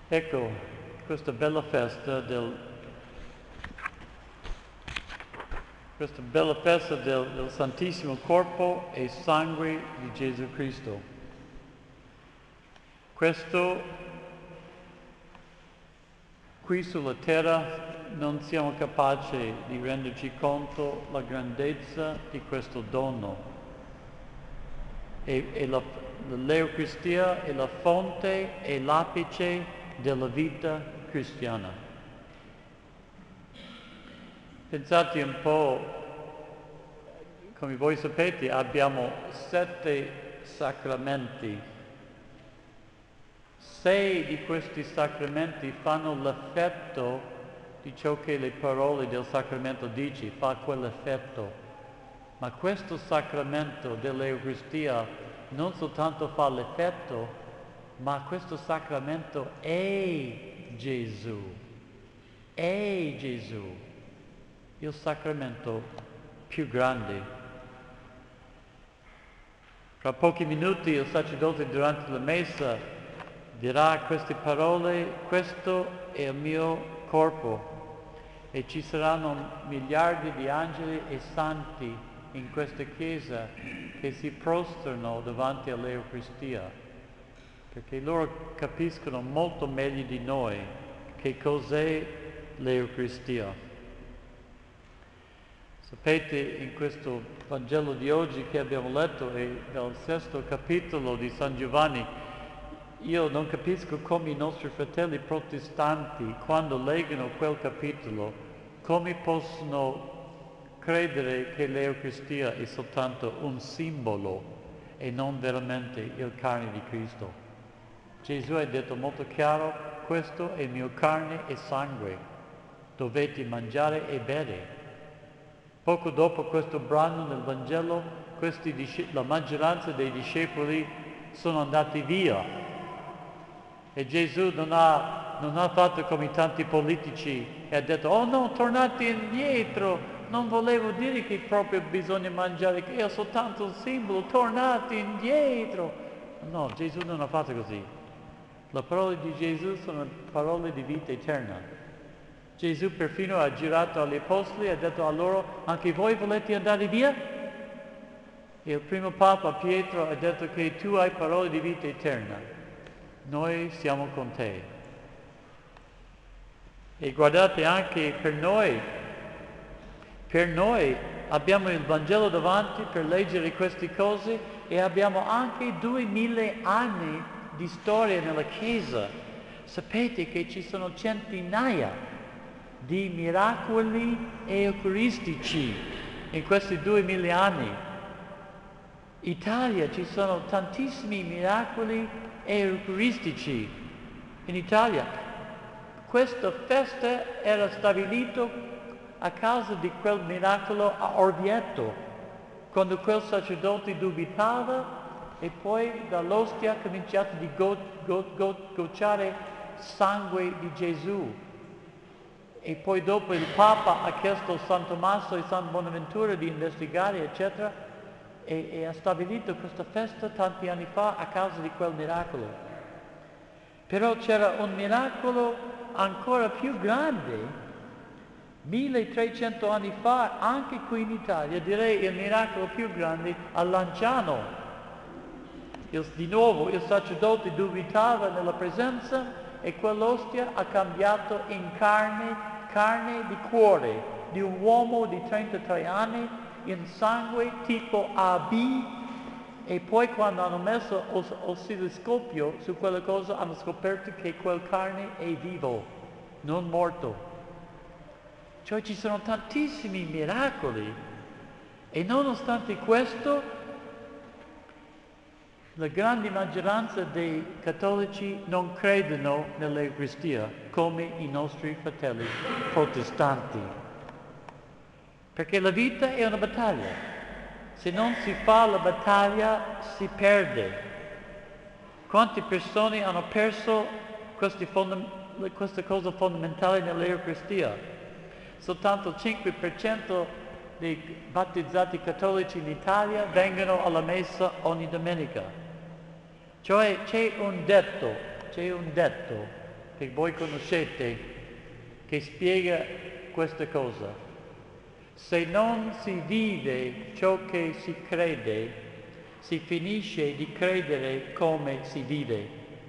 Ecco, questa bella festa del Santissimo Corpo e Sangue di Gesù Cristo. Questo qui sulla terra non siamo capaci di renderci conto la grandezza di questo dono. E l'Eucaristia è la fonte e l'apice della vita cristiana. Pensate un po', come voi sapete abbiamo 7 sacramenti. 6 di questi sacramenti fanno l'effetto di ciò che le parole del sacramento dice, fa quell'effetto. Ma questo sacramento dell'Eucaristia non soltanto fa l'effetto, ma questo sacramento è Gesù. È Gesù. Il sacramento più grande. Fra pochi minuti il sacerdote durante la messa dirà queste parole: questo è il mio corpo. E ci saranno miliardi di angeli e santi in questa chiesa che si prostrano davanti all'Eucaristia, perché loro capiscono molto meglio di noi che cos'è l'Eucaristia. Sapete, in questo Vangelo di oggi che abbiamo letto, è nel 6° capitolo di San Giovanni, io non capisco come i nostri fratelli protestanti, quando leggono quel capitolo, come possono credere che l'Eucaristia è soltanto un simbolo e non veramente il carne di Cristo. Gesù ha detto molto chiaro: questo è il mio carne e sangue, dovete mangiare e bere. Poco dopo questo brano nel Vangelo, la maggioranza dei discepoli sono andati via e Gesù non ha fatto come tanti politici e ha detto: oh no, tornate indietro, non volevo dire che proprio bisogna mangiare, che è soltanto un simbolo, tornate indietro. No, Gesù non ha fatto così. Le parole di Gesù sono parole di vita eterna. Gesù perfino ha girato agli apostoli e ha detto a loro: anche voi volete andare via? E il primo Papa Pietro ha detto che tu hai parole di vita eterna. Noi siamo con te. E guardate, anche per noi abbiamo il Vangelo davanti per leggere queste cose e abbiamo anche 2000 anni di storia nella Chiesa. Sapete che ci sono centinaia di miracoli eucaristici in questi 2000 anni. In Italia ci sono tantissimi miracoli eucaristici in Italia. Questa festa era stabilita a causa di quel miracolo a Orvieto, quando quel sacerdote dubitava e poi dall'ostia ha cominciato di gocciare sangue di Gesù. E poi dopo il Papa ha chiesto a San Tommaso e San Bonaventura di investigare, eccetera, e ha stabilito questa festa tanti anni fa a causa di quel miracolo. Però c'era un miracolo ancora più grande, 1300 anni fa, anche qui in Italia, direi il miracolo più grande a Lanciano. Di nuovo il sacerdote dubitava nella presenza e quell'ostia ha cambiato in carne di cuore di un uomo di 33 anni, in sangue tipo AB, e poi quando hanno messo oscilloscopio su quella cosa hanno scoperto che quel carne è vivo, non morto. Cioè ci sono tantissimi miracoli e nonostante questo la grande maggioranza dei cattolici non credono nell'Eucaristia come i nostri fratelli protestanti. Perché la vita è una battaglia. Se non si fa la battaglia si perde. Quante persone hanno perso questa cosa fondamentale nell'Eucaristia? Soltanto il 5% dei battezzati cattolici in Italia vengono alla messa ogni domenica. Cioè c'è un detto che voi conoscete, che spiega questa cosa. Se non si vive ciò che si crede, si finisce di credere come si vive.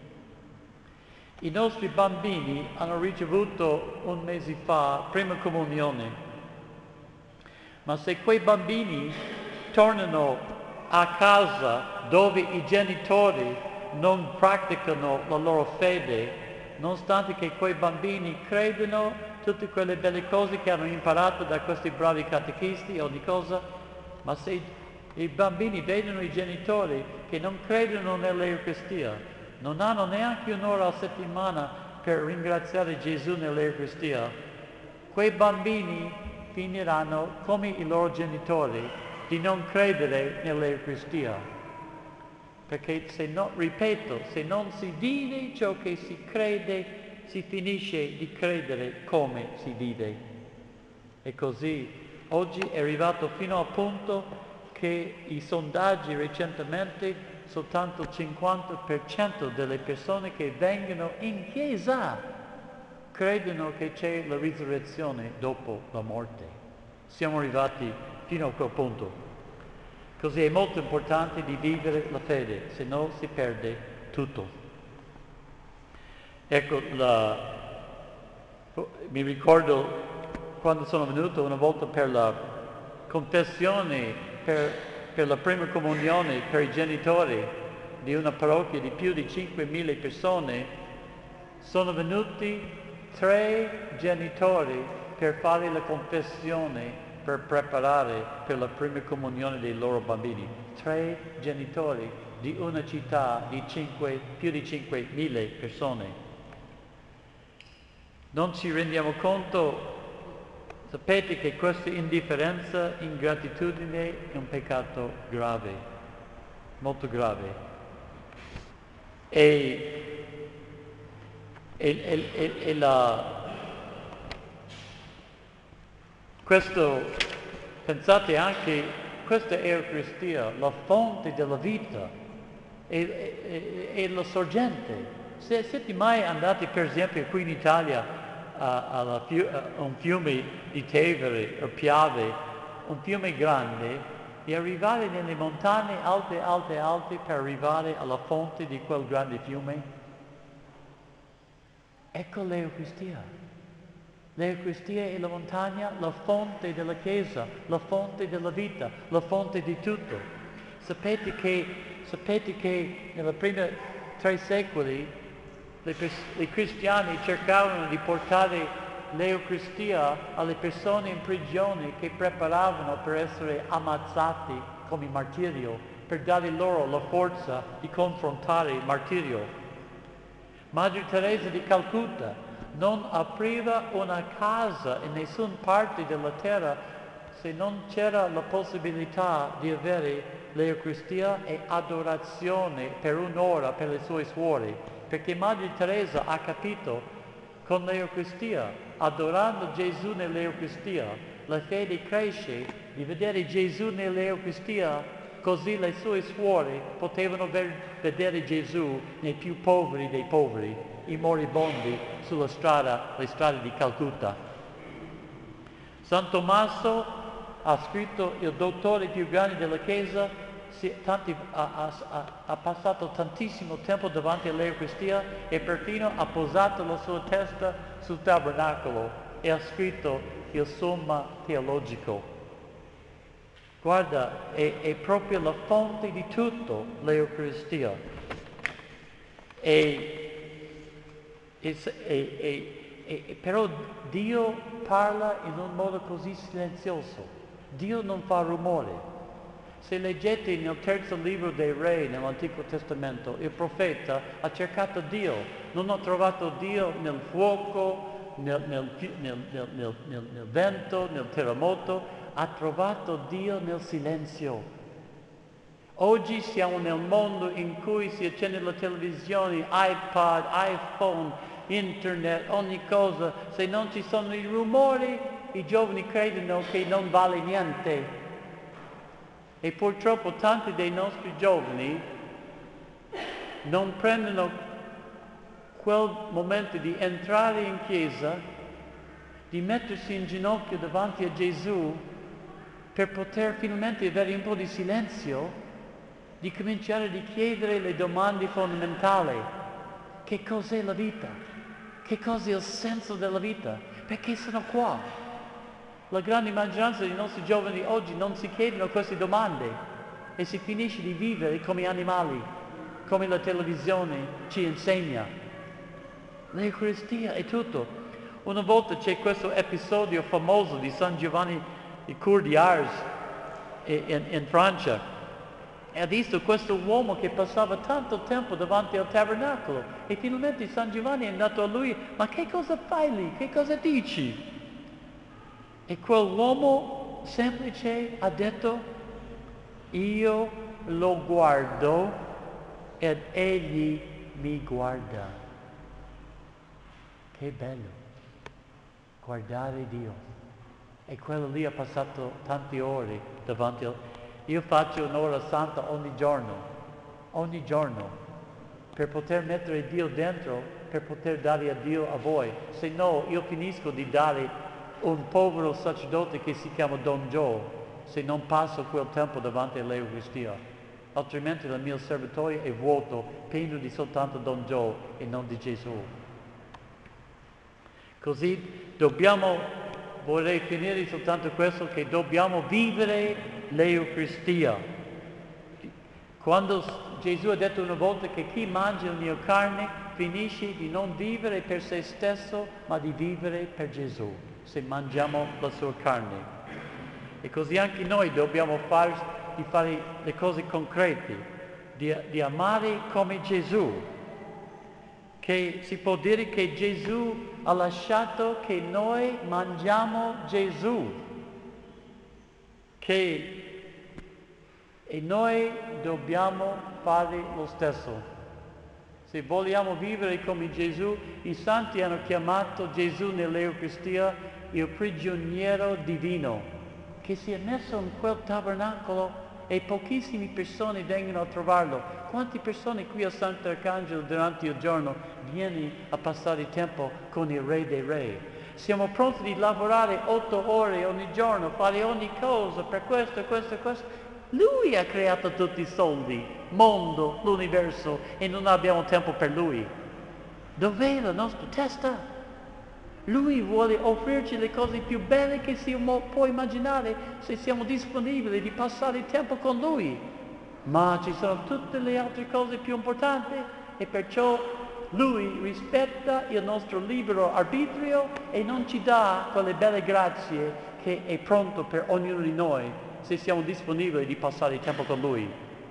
I nostri bambini hanno ricevuto un mese fa prima comunione, ma se quei bambini tornano a casa dove i genitori non praticano la loro fede, nonostante che quei bambini credono tutte quelle belle cose che hanno imparato da questi bravi catechisti, ogni cosa, ma se i bambini vedono i genitori che non credono nell'Eucaristia, non hanno neanche un'ora a settimana per ringraziare Gesù nell'Eucaristia, quei bambini finiranno come i loro genitori di non credere nell'Eucaristia. Perché se non si vive ciò che si crede, si finisce di credere come si vive. E così oggi è arrivato fino al punto che i sondaggi recentemente soltanto il 50% delle persone che vengono in chiesa credono che c'è la risurrezione dopo la morte. Siamo arrivati fino a quel punto. Così è molto importante di vivere la fede, se no si perde tutto. Ecco, mi ricordo quando sono venuto una volta per la confessione, per la prima comunione per i genitori di una parrocchia di più di 5.000 persone, sono venuti 3 genitori per fare la confessione, per preparare per la prima comunione dei loro bambini. 3 genitori di una città di più di 5.000 persone. Non ci rendiamo conto, sapete che questa indifferenza, ingratitudine è un peccato grave, molto grave. Questo, pensate anche, questa è Eucaristia, la fonte della vita, è la sorgente. Se siete mai andati, per esempio, qui in Italia a un fiume di Tevere o Piave, un fiume grande, e arrivare nelle montagne alte per arrivare alla fonte di quel grande fiume, ecco l'Eucaristia. L'Eucaristia è la montagna, la fonte della Chiesa, la fonte della vita, la fonte di tutto. Sapete che nei primi 3 secoli i cristiani cercavano di portare l'Eucaristia alle persone in prigione che preparavano per essere ammazzati come martirio, per dare loro la forza di confrontare il martirio. Madre Teresa di Calcutta non apriva una casa in nessuna parte della terra se non c'era la possibilità di avere l'Eucaristia e adorazione per un'ora per le sue suore, perché Madre Teresa ha capito con l'Eucaristia, adorando Gesù nell'Eucaristia, la fede cresce di vedere Gesù nell'Eucaristia, così le sue suore potevano vedere Gesù nei più poveri dei poveri, i moribondi sulla strada, le strade di Calcutta. San Tommaso ha scritto il dottore più grande della Chiesa, ha passato tantissimo tempo davanti all'Eucaristia e perfino ha posato la sua testa sul tabernacolo e ha scritto il Somma Teologico. Guarda, è proprio la fonte di tutto l'Eucaristia. Però Dio parla in un modo così silenzioso. Dio non fa rumore. Se leggete nel 3° libro dei Re, nell'Antico Testamento, il profeta ha cercato Dio. Non ha trovato Dio nel fuoco, nel vento, nel terremoto. Ha trovato Dio nel silenzio. Oggi siamo nel mondo in cui si accende la televisione, iPad, iPhone, internet, ogni cosa. Se non ci sono i rumori, i giovani credono che non vale niente. E purtroppo tanti dei nostri giovani non prendono quel momento di entrare in chiesa, di mettersi in ginocchio davanti a Gesù per poter finalmente avere un po' di silenzio, di cominciare a chiedere le domande fondamentali. Che cos'è la vita? Che cos'è il senso della vita? Perché sono qua? La grande maggioranza dei nostri giovani oggi non si chiedono queste domande e si finisce di vivere come animali, come la televisione ci insegna. L'Eucaristia è tutto. Una volta c'è questo episodio famoso di San Giovanni di Cour d'Ars in Francia. E ha visto questo uomo che passava tanto tempo davanti al tabernacolo e finalmente San Giovanni è andato a lui: ma che cosa fai lì? Che cosa dici? E quell'uomo semplice ha detto: io lo guardo ed egli mi guarda. Che bello guardare Dio. E quello lì ha passato tante ore davanti al... Io faccio un'ora santa ogni giorno, per poter mettere Dio dentro, per poter dare a Dio a voi. Se no, io finisco di dare un povero sacerdote che si chiama Don Joe, se non passo quel tempo davanti all'Eucaristia. Altrimenti il mio servitorio è vuoto, pieno di soltanto Don Joe e non di Gesù. Così vorrei finire soltanto questo, che dobbiamo vivere l'Eucaristia. Quando Gesù ha detto una volta che chi mangia la mia carne finisce di non vivere per se stesso, ma di vivere per Gesù, se mangiamo la sua carne. E così anche noi dobbiamo fare le cose concrete, di amare come Gesù. Che si può dire che Gesù ha lasciato che noi mangiamo Gesù, e noi dobbiamo fare lo stesso. Se vogliamo vivere come Gesù, i santi hanno chiamato Gesù nell'Eucaristia il prigioniero divino, che si è messo in quel tabernacolo e pochissime persone vengono a trovarlo. Quante persone qui a Sant'Arcangelo durante il giorno vieni a passare tempo con il Re dei Re? Siamo pronti di lavorare 8 ore ogni giorno, fare ogni cosa per questo. Lui ha creato tutti i soldi, mondo, l'universo, e non abbiamo tempo per Lui. Dov'è la nostra testa? Lui vuole offrirci le cose più belle che si può immaginare se siamo disponibili di passare tempo con Lui. Ma ci sono tutte le altre cose più importanti e perciò Lui rispetta il nostro libero arbitrio e non ci dà quelle belle grazie che è pronto per ognuno di noi se siamo disponibili di passare tempo con Lui.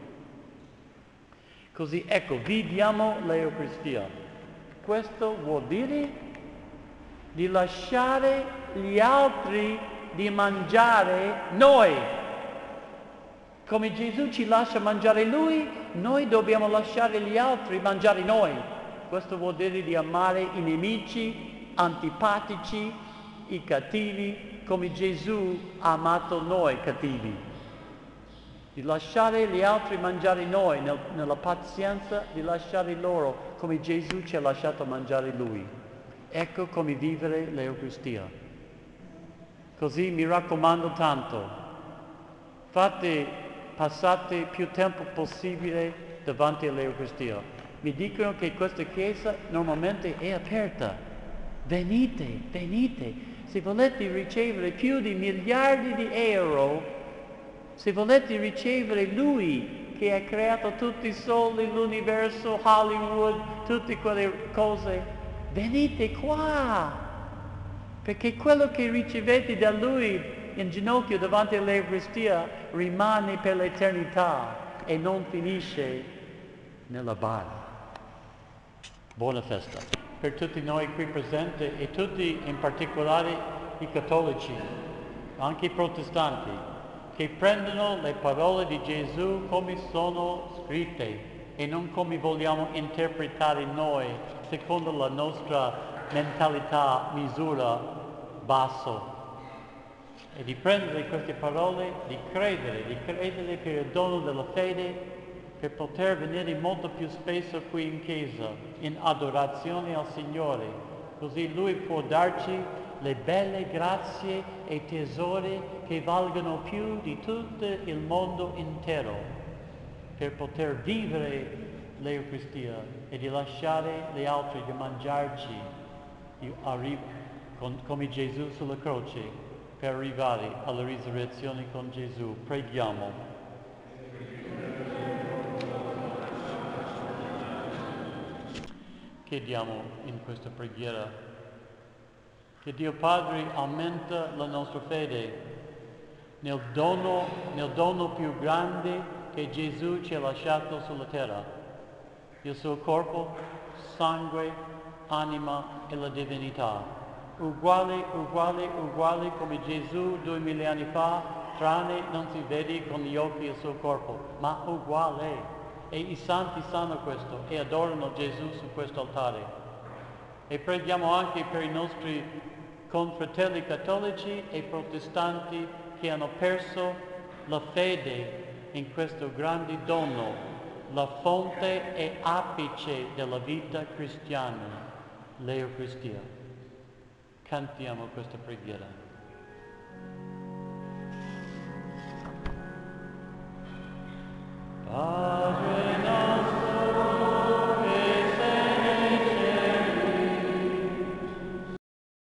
Così ecco, viviamo l'Eucaristia. Questo vuol dire di lasciare gli altri di mangiare noi. Come Gesù ci lascia mangiare Lui, noi dobbiamo lasciare gli altri mangiare noi. Questo vuol dire di amare i nemici, antipatici, i cattivi, come Gesù ha amato noi cattivi. Di lasciare gli altri mangiare noi, nella pazienza di lasciare loro, come Gesù ci ha lasciato mangiare Lui. Ecco come vivere l'Eucaristia. Così mi raccomando tanto, passate più tempo possibile davanti all'Eucaristia. Mi dicono che questa chiesa normalmente è aperta. Venite. Se volete ricevere più di miliardi di euro, se volete ricevere Lui che ha creato tutti i soldi, l'universo, Hollywood, tutte quelle cose, venite qua, perché quello che ricevete da Lui in ginocchio davanti all'Eucaristia rimane per l'eternità e non finisce nella bara. Buona festa per tutti noi qui presenti e tutti, in particolare i cattolici, anche i protestanti, che prendono le parole di Gesù come sono scritte e non come vogliamo interpretare noi, secondo la nostra mentalità, misura, basso. E di prendere queste parole, di credere per il dono della fede per poter venire molto più spesso qui in chiesa, in adorazione al Signore, così Lui può darci le belle grazie e tesori che valgono più di tutto il mondo intero, per poter vivere l'Eucaristia e di lasciare gli altri di mangiarci come Gesù sulla croce, per arrivare alla risurrezione con Gesù. Preghiamo. Chiediamo in questa preghiera che Dio Padre aumenta la nostra fede nel dono più grande che Gesù ci ha lasciato sulla terra, il suo corpo, sangue, anima e la divinità, uguali come Gesù 2000 anni fa, tranne non si vede con gli occhi il suo corpo, ma uguale. E i santi sanno questo e adorano Gesù su questo altare. E preghiamo anche per i nostri confratelli cattolici e protestanti che hanno perso la fede in questo grande dono, la fonte e apice della vita cristiana, l'Eucaristia. Cantiamo questa preghiera.